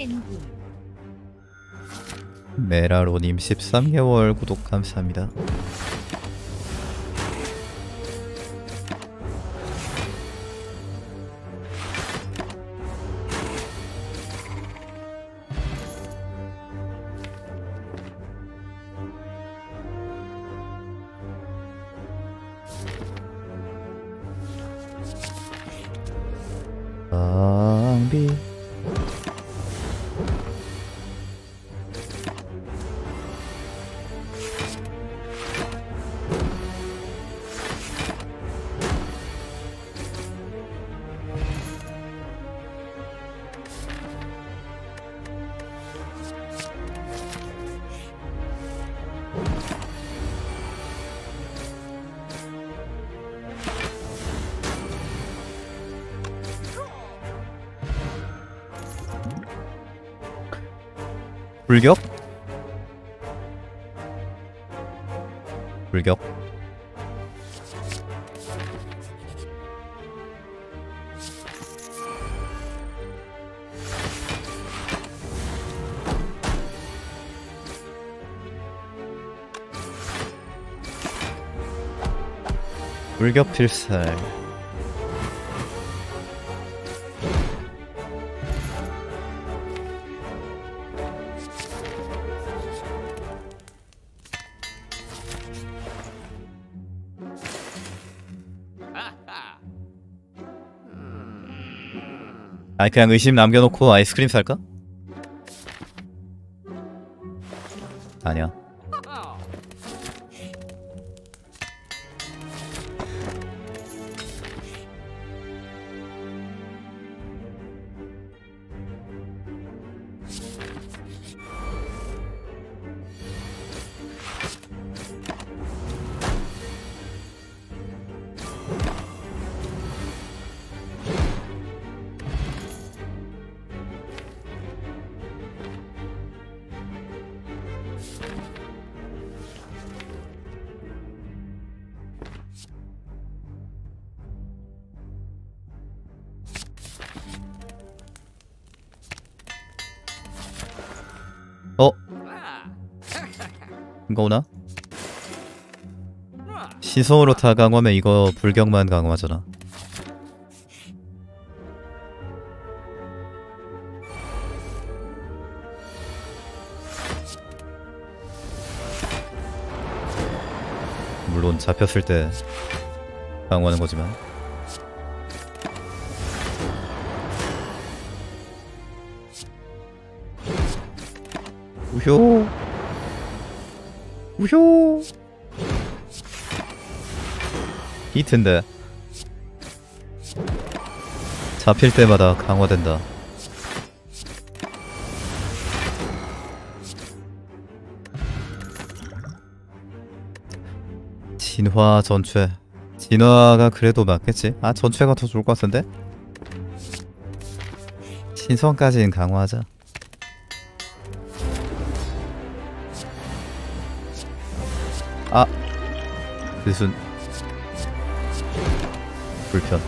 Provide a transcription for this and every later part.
멘붕. 메라로님 13개월 구독 감사합니다. 낭비 불격? 불격? 불격 필살. 아니 그냥 의심 남겨놓고 아이스크림 살까? 아니야. 어? 이거 오나? 시성으로 다 강화하면 이거 불격만 강화하잖아. 물론 잡혔을 때 강화하는 거지만. 우효 우효 히트인데 잡힐 때마다 강화된다. 진화 전체. 진화가 그래도 맞겠지? 아 전체가 더 좋을 것 같은데? 신성까지는 강화하자. 아! 느순 불편.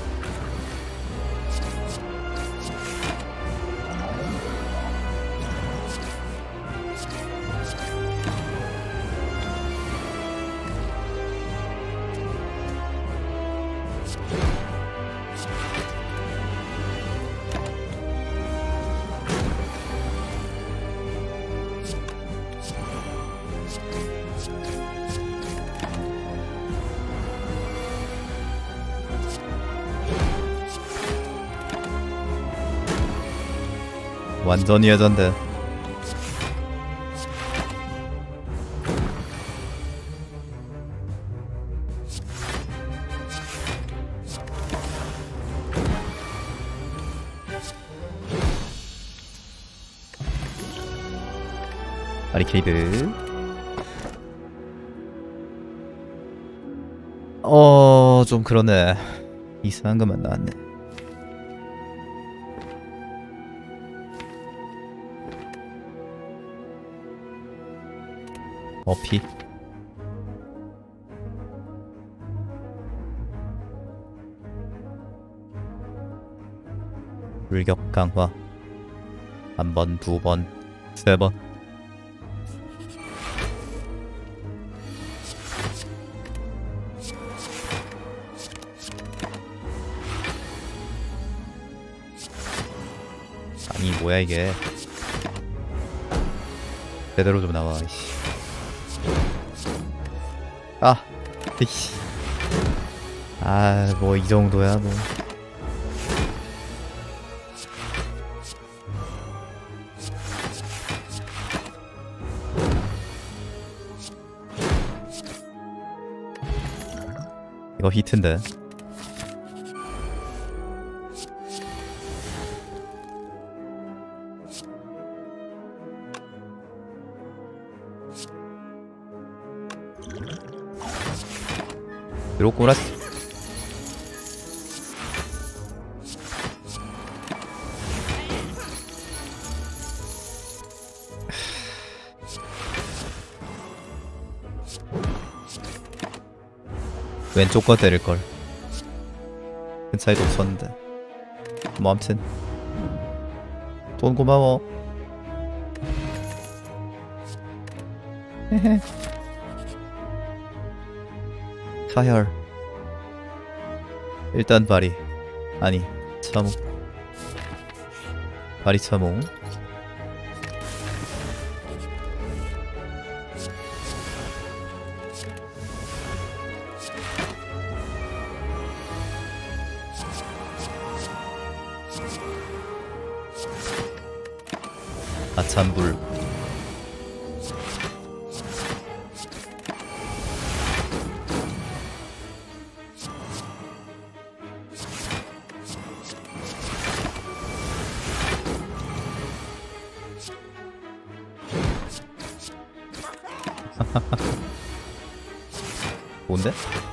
완전히 여잔데. 바리케이드. 좀 그러네. 이상한 것만 나왔네. 어피. 불격 강화. 한 번, 두 번, 세 번. 아니 뭐야 이게. 제대로 좀 나와. 이씨. 아, 이씨. 아, 뭐 이 정도야 뭐. 이거 히트인데. 들어오구나. 왼쪽 거 때릴걸. 큰 차이도 없었는데. 뭐 암튼 돈 고마워. 헤헤. 사혈. 일단 바리. 아니 참호. 바리 참호. 아참불. 뭔데?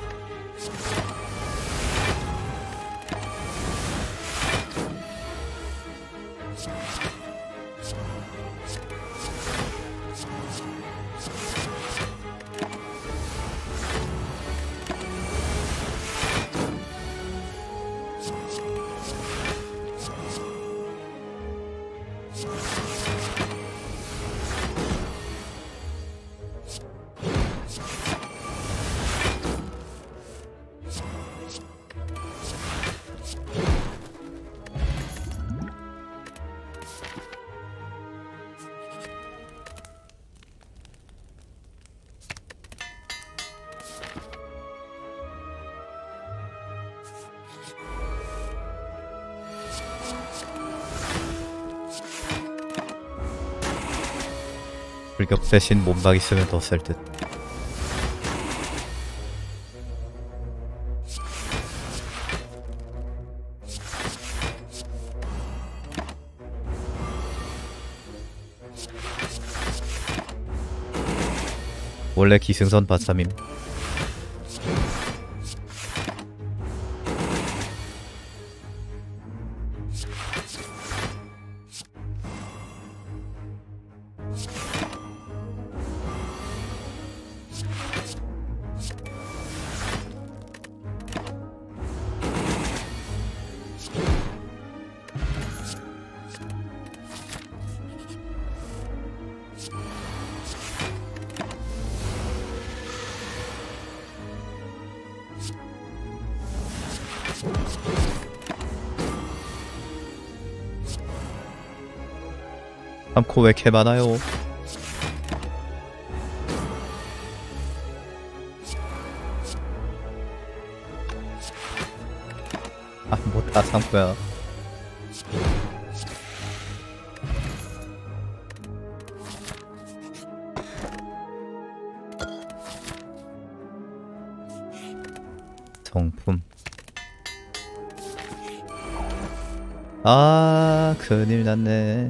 불격 대신 몸박 있으면 더 셀 듯. 원래 기승선 바참임. 참코 왜 이렇게 많아요? 아, 뭐 다 참코야. 정품. 아, 큰일 났네.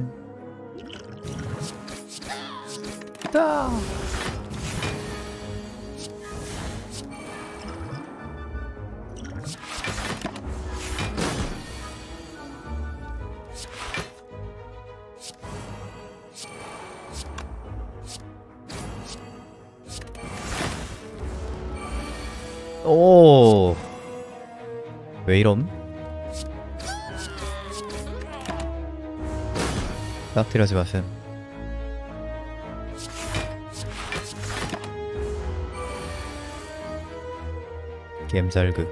아. 오, 왜 이럼? 깍질하지 마셈. 겜잘그.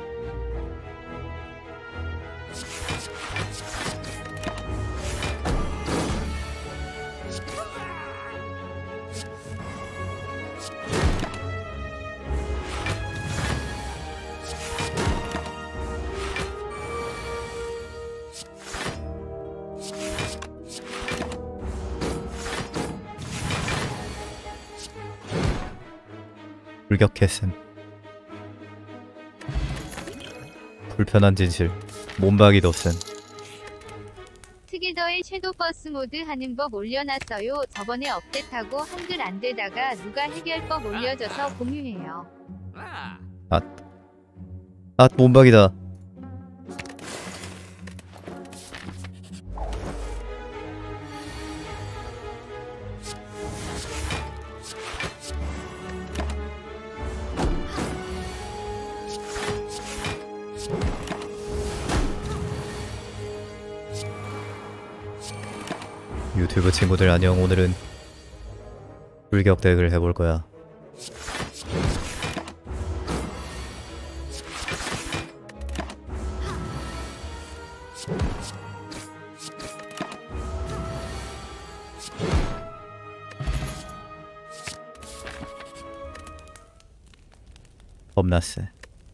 불격했음. 불편한 진실. 몸박이 덧셈. 트게더의 섀도우 버스 모드 하는 법 올려놨어요. 저번에 업데이트하고 한글 안 되다가 누가 해결법 올려줘서 공유해요. 몸박이다. 유튜브 친구들 안녕. 오늘은 불격 덱을 해볼 거야. 겁나 쎄.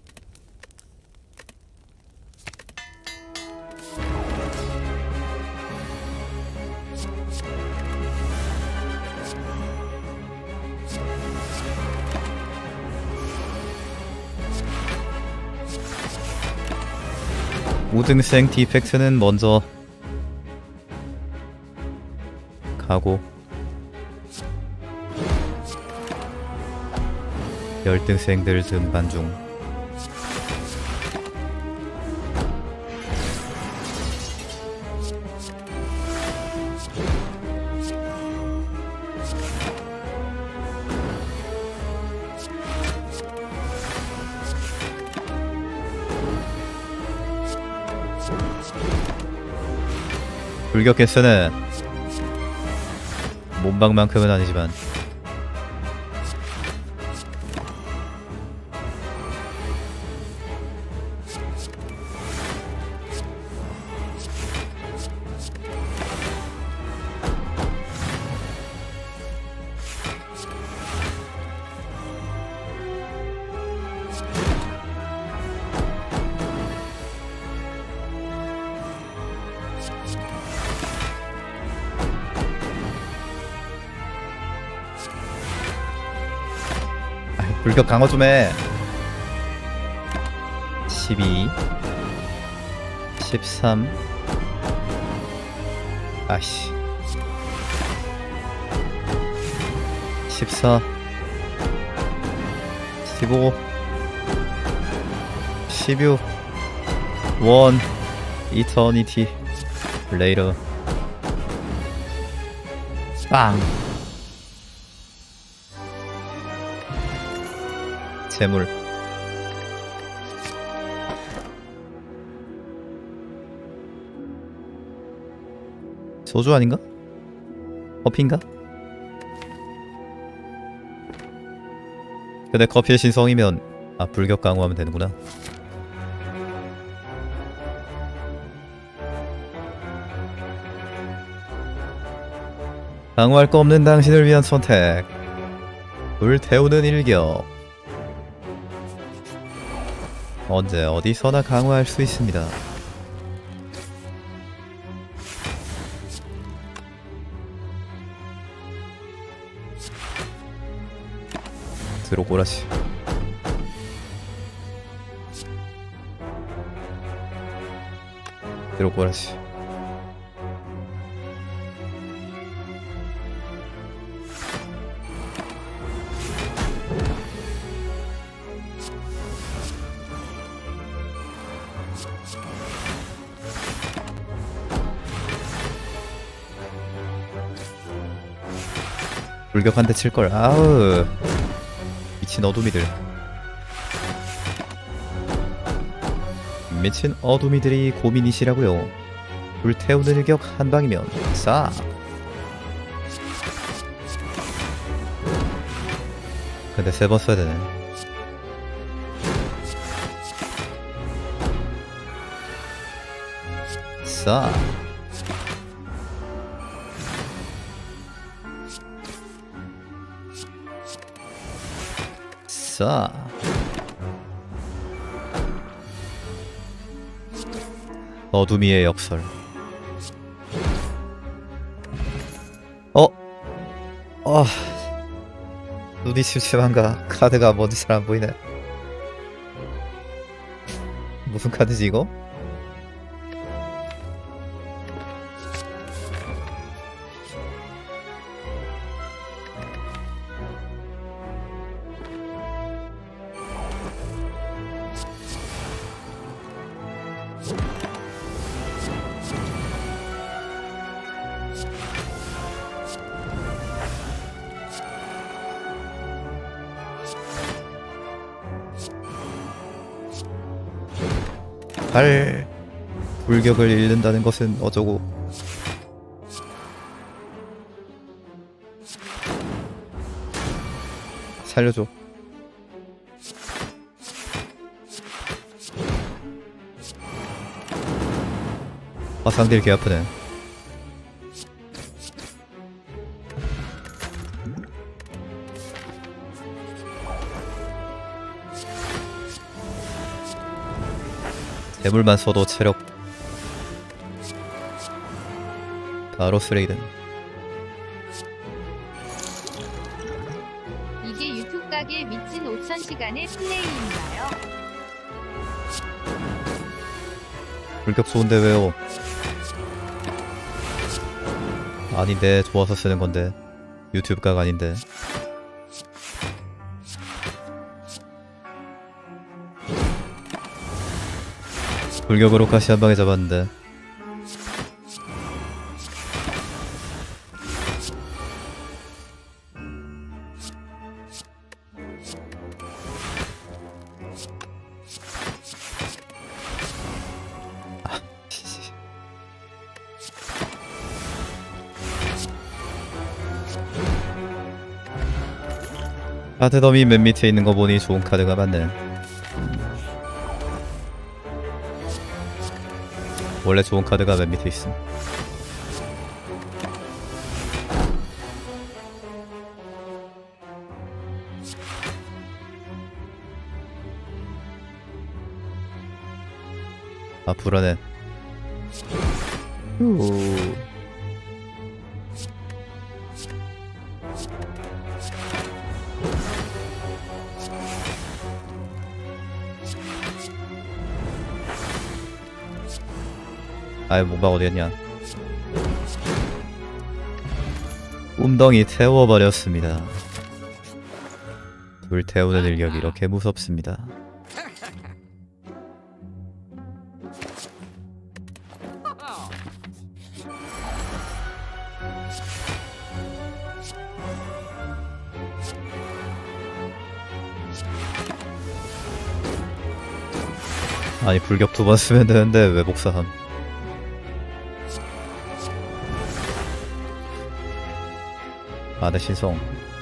우등생 디펙트는 먼저 가고 열등생들 등반 중. 불격했으는 몸박만큼은 아니지만 불격 강화 좀 해. 12 13 아씨 14 15 16 1 이터니티 레이더 빵. 재물. 소주 아닌가? 커피인가? 근데 커피의 신성이면 불격 강화하면 되는구나. 강화할 거 없는 당신을 위한 선택. 불태우는 일격. 언제 어디서나 강화할 수 있습니다. 들어오라시. 들어오라시. 불격 한 대 칠걸. 아우 미친 어둠이들. 미친 어둠이들이 고민이시라고요. 불태우는 일격 한 방이면 싹. 근데 3번 써야 되네. 싹. 싹. 어둠이의 역설. 눈이 침침한가? 카드가 뭔지 잘 안 보이네. 무슨 카드지 이거? 불격을 잃는다는 것은 어쩌고. 살려줘. 상대를 개 아프네. 대물만 써도 체력 바로 쓰레기든. 이게 유튜브 가게 미친 5000시간의 플레이인가요? 불격 좋은데 왜요? 아닌데, 좋아서 쓰는 건데. 유튜브 각 아닌데. 불격으로 가시 한 방에 잡았는데. 카드 더미 맨 밑에 있는 거 보니 좋은 카드가 많네. 원래 좋은 카드가 맨 밑에 있음. 아, 불안해. 아이, 몸박 어디였냐. 웅덩이 태워버렸습니다. 불태우는 일격이 이렇게 무섭습니다. 아니, 불격 2번 쓰면 되는데 왜 복사함. 아, 내 신성.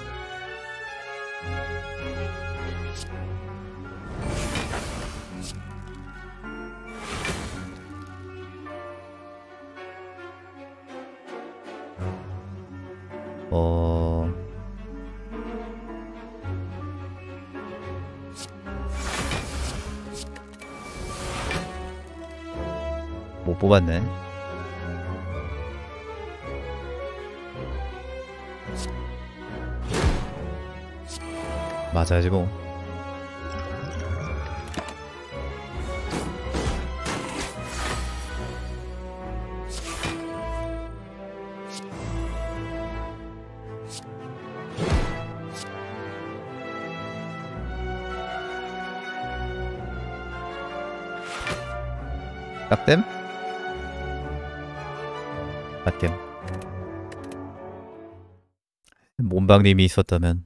못 뽑았네. 맞아야지 뭐. 깍댐? 깍댐. 몸박님이 있었다면.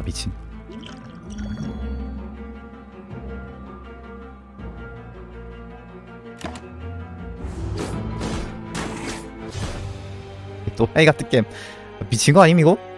미친. 또 하이 같은 게임 미친 거 아님 이거?